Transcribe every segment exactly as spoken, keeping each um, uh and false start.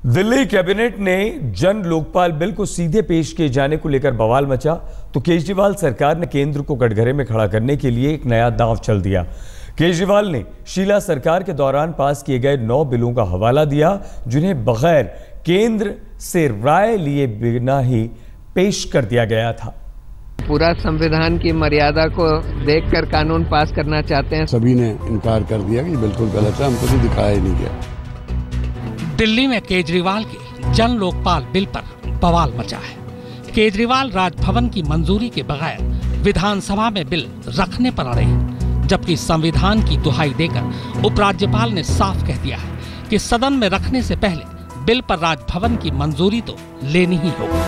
Delhi cabinet ने जन Lokpal bill को सीधे पेश किए जाने को लेकर बवाल मचा, तो केजरीवाल सरकार ने केंद्र को कटघरे में खड़ा करने के लिए एक नया दांव चल दिया। केजरीवाल ने शीला सरकार के दौरान पास किए गए नौ बिलों का हवाला दिया, जिन्हें बगैर केंद्र से राय लिए बिना ही पेश कर दिया गया था। पूरा संविधान की मर्यादा को देखकर कानून पास करना चाहते हैं। सभी ने इनकार कर दिया कि बिल्कुल गलत है, हमको तो दिखाया ही नहीं गया। दिल्ली में केजरीवाल के जन लोकपाल बिल पर बवाल मचा है। केजरीवाल राजभवन की मंजूरी के बगैर विधानसभा में बिल रखने पर अड़े हैं, जबकि संविधान की दुहाई देकर उपराज्यपाल ने साफ कह दिया है कि सदन में रखने से पहले बिल पर राजभवन की मंजूरी तो लेनी ही होगी।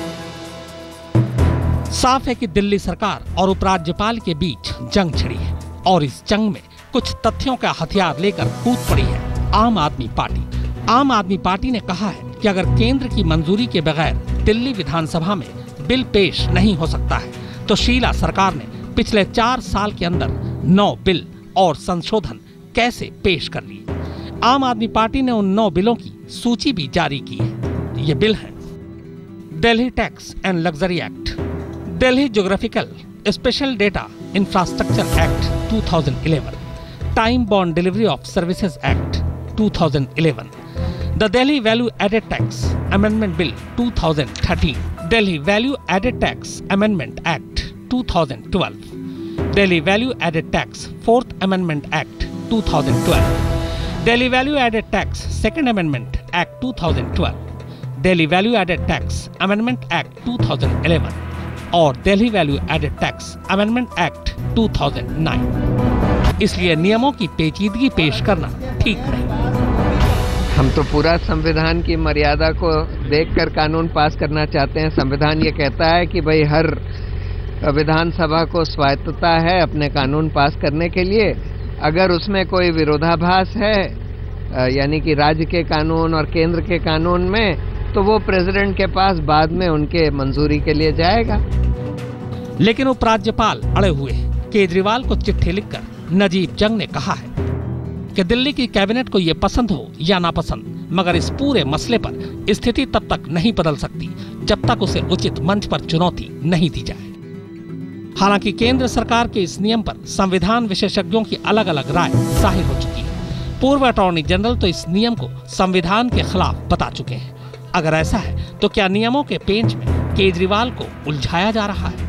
साफ है कि दिल्ली सरकार और उपराज्यपाल के बीच जंग छिड़ी है और इस जंग में कुछ तथ्यों का हथियार लेकर कूद पड़ी है आम आदमी पार्टी। आम आदमी पार्टी ने कहा है कि अगर केंद्र की मंजूरी के बगैर दिल्ली विधानसभा में बिल पेश नहीं हो सकता है, तो शीला सरकार ने पिछले चार साल के अंदर नौ बिल और संशोधन कैसे पेश कर लिए। आम आदमी पार्टी ने उन नौ बिलों की सूची भी जारी की है। ये बिल हैं: Delhi tax and luxury act, Delhi geographical special data infrastructure act two thousand eleven, time bound delivery of services act two thousand eleven, The Delhi Value Added Tax Amendment Bill two thousand thirteen, Delhi Value Added Tax Amendment Act two thousand twelve, Delhi Value Added Tax Fourth Amendment Act two thousand twelve, Delhi Value Added Tax Second Amendment Act two thousand twelve, Delhi Value Added Tax Amendment Act two thousand eleven और Delhi Value Added Tax Amendment Act two thousand nine। इसलिए नियमों की पेचीदगी पेश करना ठीक नहीं। हम तो पूरा संविधान की मर्यादा को देखकर कानून पास करना चाहते हैं। संविधान ये कहता है कि भाई हर विधानसभा को स्वायत्तता है अपने कानून पास करने के लिए। अगर उसमें कोई विरोधाभास है, यानी कि राज्य के कानून और केंद्र के कानून में, तो वो प्रेसिडेंट के पास बाद में उनके मंजूरी के लिए जाएगा। लेकिन उपराज्यपाल अड़े हुए हैं। केजरीवाल को चिट्ठी लिखकर नजीब जंग ने कहा है कि दिल्ली की कैबिनेट को ये पसंद हो या नापसंद, मगर इस पूरे मसले पर स्थिति तब तक नहीं बदल सकती जब तक उसे उचित मंच पर चुनौती नहीं दी जाए। हालांकि केंद्र सरकार के इस नियम पर संविधान विशेषज्ञों की अलग अलग राय जाहिर हो चुकी है। पूर्व अटॉर्नी जनरल तो इस नियम को संविधान के खिलाफ बता चुके हैं। अगर ऐसा है तो क्या नियमों के पेंच में केजरीवाल को उलझाया जा रहा है?